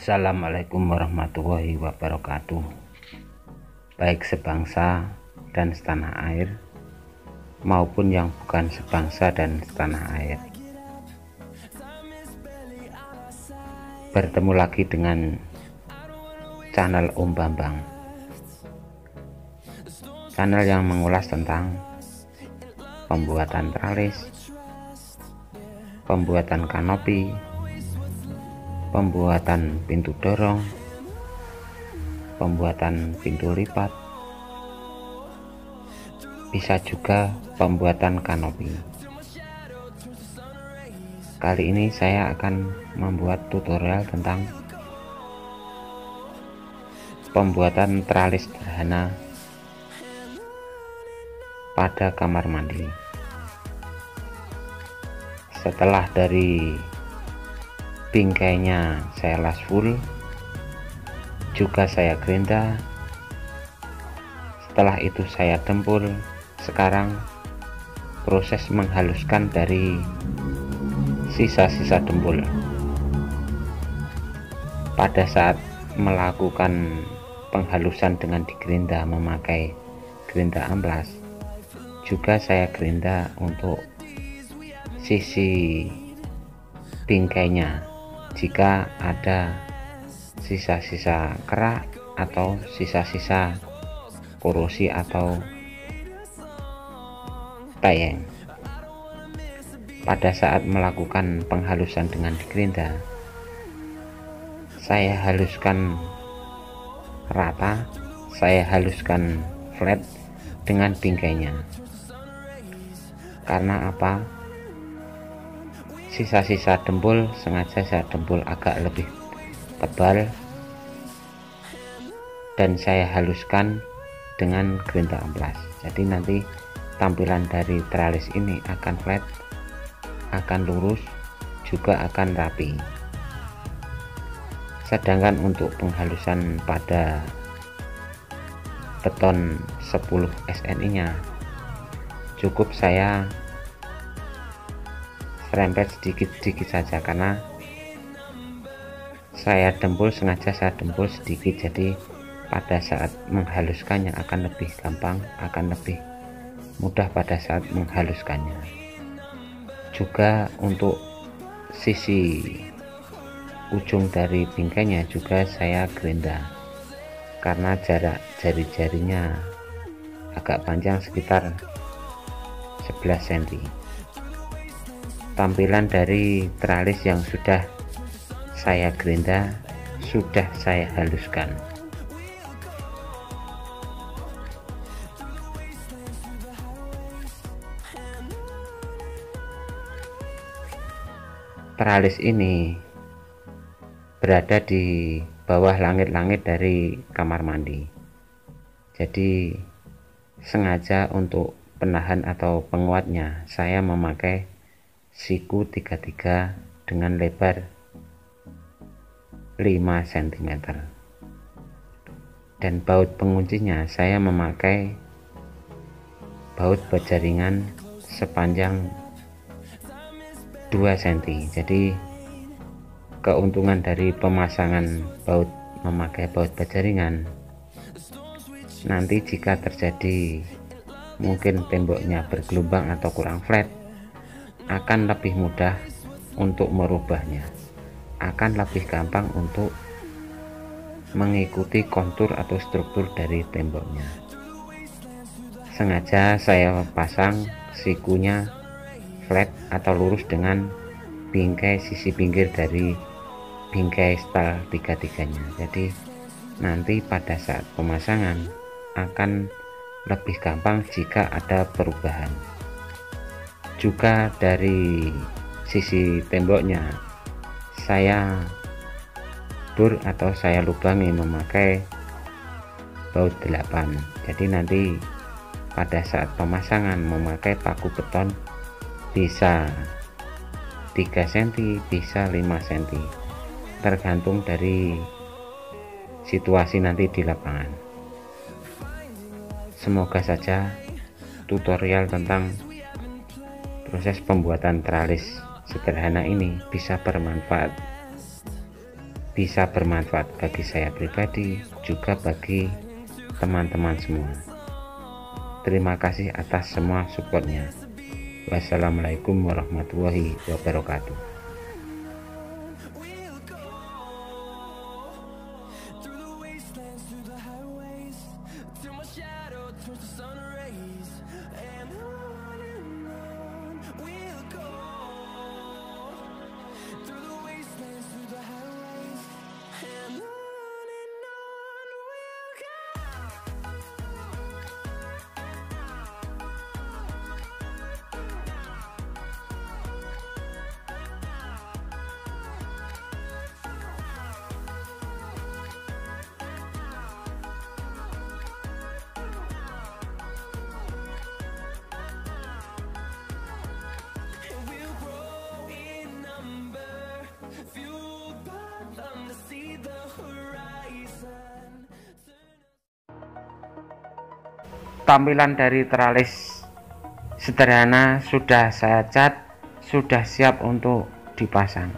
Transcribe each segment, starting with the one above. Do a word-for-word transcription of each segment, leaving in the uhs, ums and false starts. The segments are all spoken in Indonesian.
Assalamualaikum warahmatullahi wabarakatuh. Baik sebangsa dan setanah air maupun yang bukan sebangsa dan setanah air, bertemu lagi dengan channel Om Bambang, channel yang mengulas tentang pembuatan tralis, pembuatan kanopi, pembuatan pintu dorong, pembuatan pintu lipat, bisa juga pembuatan kanopi. Kali ini saya akan membuat tutorial tentang pembuatan tralis sederhana pada kamar mandi. Setelah dari bingkainya saya las full, juga saya gerinda, setelah itu saya dempul. Sekarang proses menghaluskan dari sisa-sisa dempul. Pada saat melakukan penghalusan dengan digerinda memakai gerinda amplas, juga saya gerinda untuk sisi bingkainya jika ada sisa-sisa kerak atau sisa-sisa korosi atau tayeng. Pada saat melakukan penghalusan dengan digerinda, saya haluskan rata, saya haluskan flat dengan bingkainya. Karena apa? Sisa-sisa dempul sengaja saya dempul agak lebih tebal dan saya haluskan dengan gerinda amplas. Jadi nanti tampilan dari tralis ini akan flat, akan lurus, juga akan rapi. Sedangkan untuk penghalusan pada beton sepuluh S N I nya cukup saya serempet sedikit-sedikit saja, karena saya dempul, sengaja saya dempul sedikit, jadi pada saat menghaluskannya akan lebih gampang, akan lebih mudah pada saat menghaluskannya. Juga untuk sisi ujung dari bingkainya juga saya gerinda, karena jarak jari-jarinya agak panjang sekitar sebelas sentimeter. Tampilan dari tralis yang sudah saya gerinda sudah saya haluskan. Tralis ini berada di bawah langit-langit dari kamar mandi, jadi sengaja untuk penahan atau penguatnya saya memakai siku tiga puluh tiga dengan lebar lima sentimeter, dan baut penguncinya saya memakai baut baja ringan sepanjang dua sentimeter. Jadi keuntungan dari pemasangan baut memakai baut baja ringan, nanti jika terjadi mungkin temboknya bergelombang atau kurang flat, akan lebih mudah untuk merubahnya, akan lebih gampang untuk mengikuti kontur atau struktur dari temboknya. Sengaja saya pasang sikunya flat atau lurus dengan bingkai sisi pinggir dari bingkai style tiga tiganya. Jadi nanti pada saat pemasangan akan lebih gampang jika ada perubahan. Juga dari sisi temboknya saya bor atau saya lubangi memakai baut delapan. Jadi nanti pada saat pemasangan memakai paku beton bisa tiga sentimeter, bisa lima sentimeter, tergantung dari situasi nanti di lapangan. Semoga saja tutorial tentang proses pembuatan tralis sederhana ini bisa bermanfaat bisa bermanfaat bagi saya pribadi, juga bagi teman-teman semua. Terima kasih atas semua supportnya. Wassalamualaikum warahmatullahi wabarakatuh. Tampilan dari teralis sederhana sudah saya cat, sudah siap untuk dipasang.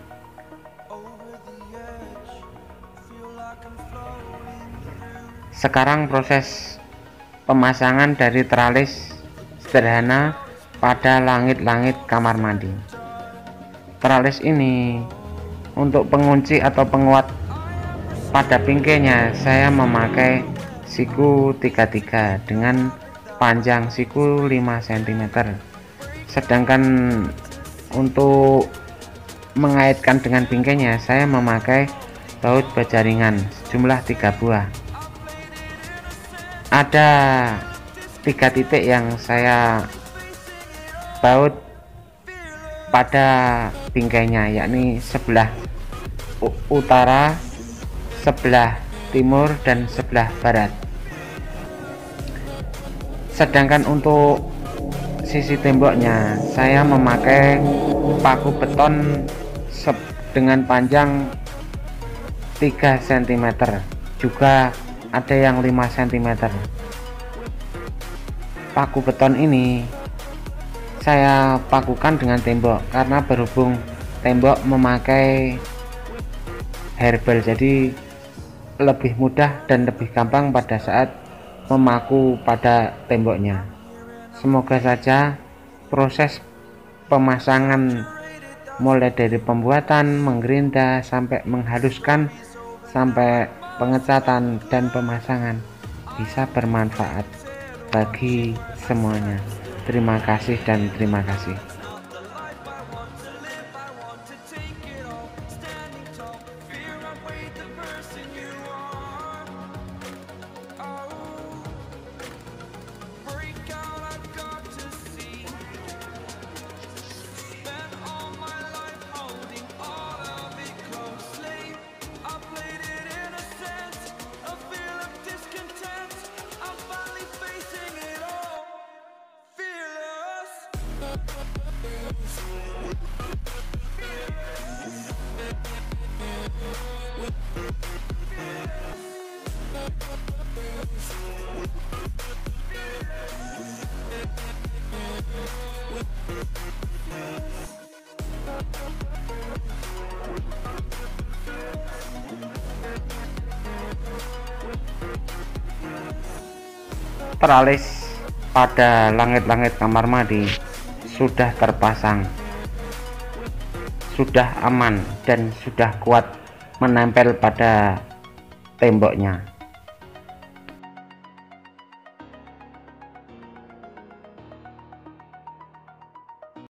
Sekarang proses pemasangan dari teralis sederhana pada langit-langit kamar mandi. Teralis ini untuk pengunci atau penguat pada pinggirnya saya memakai siku tiga puluh tiga dengan panjang siku lima sentimeter, sedangkan untuk mengaitkan dengan pinggirnya saya memakai baut baja ringan sejumlah tiga buah. Ada tiga titik yang saya baut pada bingkainya, yakni sebelah utara, sebelah timur, dan sebelah barat. Sedangkan untuk sisi temboknya saya memakai paku beton dengan panjang tiga sentimeter, juga ada yang lima sentimeter. Paku beton ini saya pakukan dengan tembok karena berhubung tembok memakai herbal, jadi lebih mudah dan lebih gampang pada saat memaku pada temboknya. Semoga saja proses pemasangan mulai dari pembuatan, menggerinda, sampai menghaluskan, sampai pengecatan dan pemasangan bisa bermanfaat bagi semuanya. Terima kasih dan terima kasih. Teralis pada langit-langit kamar mandi sudah terpasang, sudah aman dan sudah kuat menempel pada temboknya.